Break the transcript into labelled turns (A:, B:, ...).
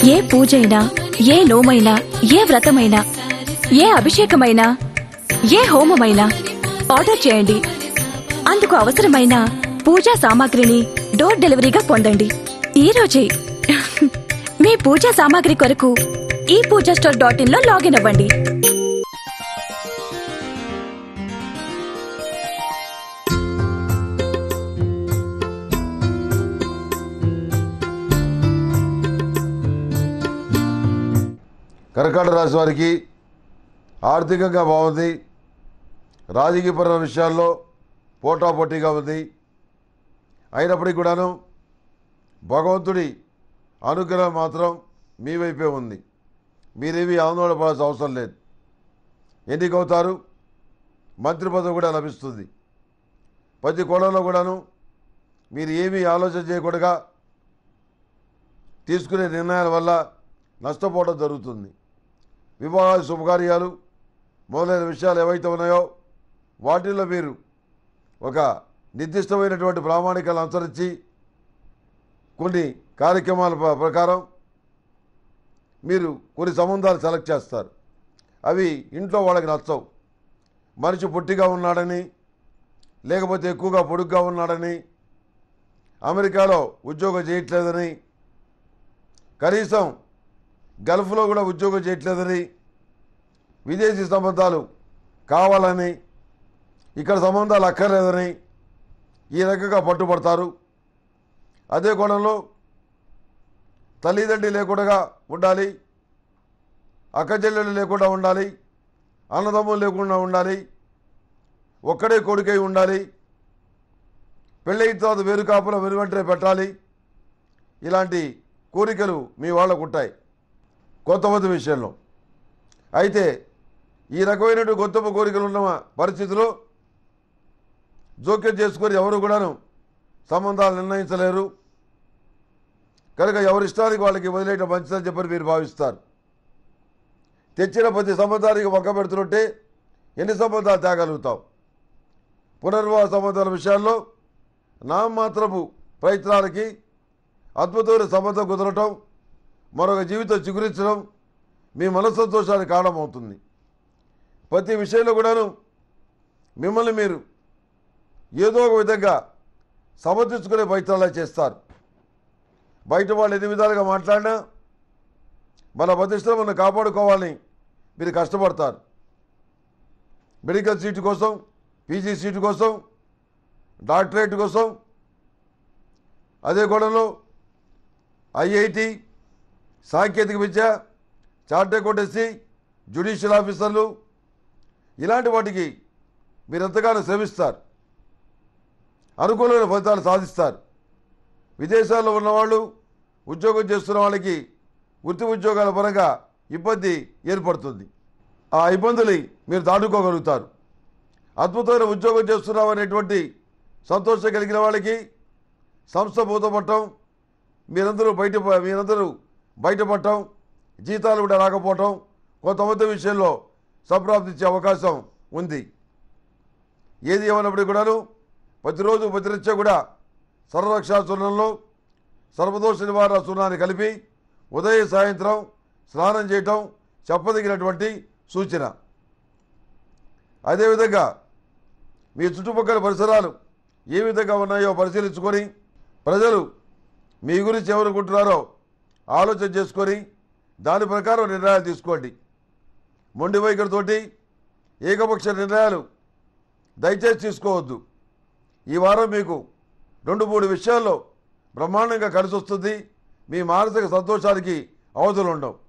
A: ఏ పూజైనా, ఏ నోమైనా, ఏ వ్రతమైనా, ఏ అభిషేకమైనా, ఏ హోమమైనా ఆర్డర్ చేయండి. అందుకు అవసరమైన పూజా సామాగ్రిని డోర్ డెలివరీగా పొందండి ఈ రోజే. మీ పూజా సామాగ్రి కొరకు ePoojaStore.in లో లాగిన్ అవ్వండి.
B: కర్కాటక రాశి వారికి ఆర్థికంగా బాగుంది. రాజకీయపరమైన విషయాల్లో పోటాపోటీగా ఉంది. అయినప్పటికీ కూడాను భగవంతుడి అనుగ్రహం మాత్రం మీ వైపే ఉంది. మీరేమీ ఆందోళన పడాల్సిన అవసరం లేదు. ఎన్నికవుతారు, మంత్రి పదవి కూడా లభిస్తుంది. ప్రతి కోణంలో కూడాను మీరు ఏమీ ఆలోచన చేయకుండా తీసుకునే నిర్ణయాల వల్ల నష్టపోవడం జరుగుతుంది. వివాహాలు, శుభకార్యాలు మొదలైన విషయాలు ఏవైతే ఉన్నాయో వాటిల్లో మీరు ఒక నిర్దిష్టమైనటువంటి ప్రామాణికాలను అనుసరించి కొన్ని కార్యక్రమాల ప్రకారం మీరు కొన్ని సంబంధాలు సెలెక్ట్ చేస్తారు. అవి ఇంట్లో వాళ్ళకి నచ్చవు. మనిషి పొట్టిగా ఉన్నాడని, లేకపోతే ఎక్కువగా పొడుగ్గా ఉన్నాడని, అమెరికాలో ఉద్యోగం చేయట్లేదని, కనీసం గల్ఫ్లో కూడా ఉద్యోగం చేయట్లేదని, విదేశీ సంబంధాలు కావాలని, ఇక్కడ సంబంధాలు అక్కర్లేదని ఈ రకంగా పట్టుబడతారు. అదే కోణంలో తల్లిదండ్రి లేకుండా ఉండాలి, అక్కచెల్లెళ్ళు లేకుండా ఉండాలి, అన్నదమ్ములు లేకుండా ఉండాలి, ఒక్కడే కొడుకై ఉండాలి, పెళ్ళయిన తర్వాత వేరు కాపుల వెనువెంటనే పెట్టాలి. ఇలాంటి కోరికలు మీ వాళ్ళకు ఉంటాయి కొంతమంది విషయంలో. అయితే ఈ రకమైనటువంటి గొప్ప కోరికలు ఉన్న పరిస్థితిలో జోక్యం చేసుకొని ఎవరు కూడాను సంబంధాలు నిర్ణయించలేరు. కనుక ఎవరిష్టానికి వాళ్ళకి వదిలేయటం మంచిదని చెప్పని మీరు భావిస్తారు. తెచ్చిన ప్రతి సంబంధానికి వంక పెడుతుంటే ఎన్ని సంబంధాలు తేగలుగుతాం? పునర్వివాహ సంబంధాల విషయాల్లో నామమాత్రపు ప్రయత్నాలకి అద్భుతమైన సంబంధం కుదరటం, మరొక జీవితం చిగురించడం మీ మనస్సంతోషానికి కారణమవుతుంది. ప్రతి విషయంలో కూడాను మిమ్మల్ని మీరు ఏదో ఒక విధంగా సమర్థించుకునే ప్రయత్నాలు చేస్తారు. బయట వాళ్ళు ఎన్ని విధాలుగా మాట్లాడినా మన ప్రతిష్టను మనం కాపాడుకోవాలని మీరు కష్టపడతారు. మెడికల్ సీటు కోసం, పీజీ సీటు కోసం, డాక్టరేట్ కోసం, అదే కోణంలో ఐఐటి, సాంకేతిక విద్య, చార్టెడ్ అకౌంటెన్సీ, జ్యుడిషియల్ ఆఫీసర్లు, ఇలాంటి వాటికి మీరు ఎంతగానో శ్రమిస్తారు. అనుకూలమైన ఫలితాలు సాధిస్తారు. విదేశాల్లో ఉన్నవాళ్ళు, ఉద్యోగం చేస్తున్న వాళ్ళకి వృత్తి ఉద్యోగాల పరంగా ఇబ్బంది ఏర్పడుతుంది. ఆ ఇబ్బందులు మీరు దాటుకోగలుగుతారు. అద్భుతమైన ఉద్యోగం చేస్తున్నాం అనేటువంటి సంతోషం కలిగిన వాళ్ళకి సంస్థ మూతపడటం, మీరందరూ బయటపడటం, జీతాలు కూడా రాకపోవటం కొంతమంది విషయంలో సంప్రాప్తించే అవకాశం ఉంది. ఏది ఏమన్నప్పటికీ కూడాను ప్రతిరోజు ప్రతినిత్యం కూడా సర్వరక్షా చూర్ణంలో సర్వదోష నివారణ చూర్ణాన్ని కలిపి ఉదయం సాయంత్రం స్నానం చేయటం చెప్పదగినటువంటి సూచన. అదేవిధంగా మీ చుట్టుపక్కల పరిసరాలు ఏ విధంగా ఉన్నాయో పరిశీలించుకొని ప్రజలు మీ గురించి ఎవరనుకుంటున్నారో ఆలోచన చేసుకొని దాని ప్రకారం నిర్ణయాలు తీసుకోండి. మొండి వైఖరితోటి ఏకపక్ష నిర్ణయాలు దయచేసి తీసుకోవద్దు. ఈ వారం మీకు 2-3 విషయాల్లో బ్రహ్మాండంగా కలిసి వస్తుంది. మీ మానసిక సంతోషానికి అవధులు ఉండవు.